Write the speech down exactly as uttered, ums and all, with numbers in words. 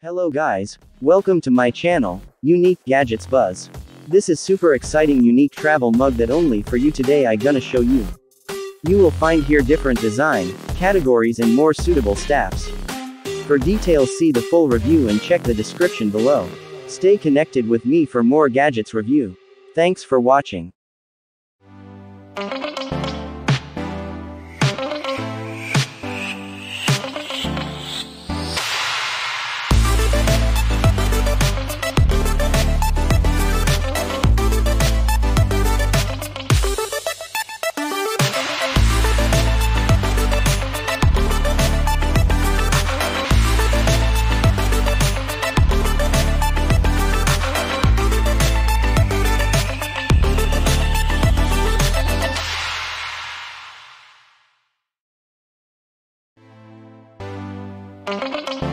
Hello guys, welcome to my channel, Unique Gadgets Buzz. This is super exciting unique travel mug that only for you today I gonna show you. You will find here different design, categories and more suitable staffs. For details see the full review and check the description below. Stay connected with me for more gadgets review. Thanks for watching. Thank you.